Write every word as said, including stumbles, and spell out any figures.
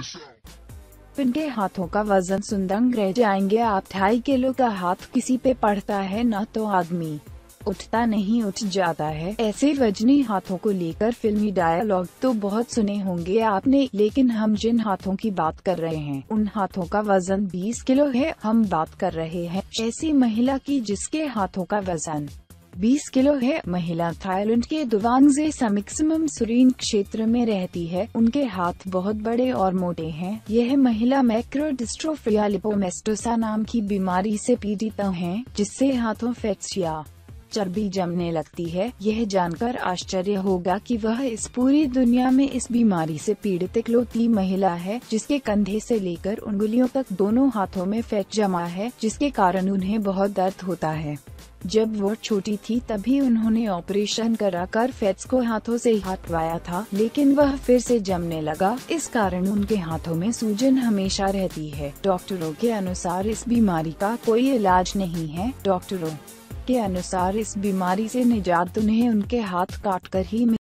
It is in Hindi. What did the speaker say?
इनके हाथों का वजन सुंदंग रह जाएंगे आप। ढाई किलो का हाथ किसी पे पड़ता है ना तो आदमी उठता नहीं उठ जाता है। ऐसे वजनी हाथों को लेकर फिल्मी डायलॉग तो बहुत सुने होंगे आपने, लेकिन हम जिन हाथों की बात कर रहे हैं उन हाथों का वजन बीस किलो है। हम बात कर रहे हैं ऐसी महिला की जिसके हाथों का वजन बीस किलो है। महिला थाईलैंड के दुवांगजे समिक्समम सुरीन क्षेत्र में रहती है। उनके हाथ बहुत बड़े और मोटे हैं। यह महिला मैक्रोडिस्ट्रोफिया लिपोमेस्टोसा नाम की बीमारी से पीड़ित है, जिससे हाथों फैट्स या चर्बी जमने लगती है। यह जानकर आश्चर्य होगा कि वह इस पूरी दुनिया में इस बीमारी से पीड़ित इकलौती महिला है जिसके कंधे से लेकर उंगलियों तक दोनों हाथों में फैट जमा है, जिसके कारण उन्हें बहुत दर्द होता है। जब वो छोटी थी तभी उन्होंने ऑपरेशन कराकर फैट्स को हाथों से हटवाया था, लेकिन वह फिर से जमने लगा। इस कारण उनके हाथों में सूजन हमेशा रहती है। डॉक्टरों के अनुसार इस बीमारी का कोई इलाज नहीं है। डॉक्टरों के अनुसार इस बीमारी से निजात उन्हें उनके हाथ काटकर ही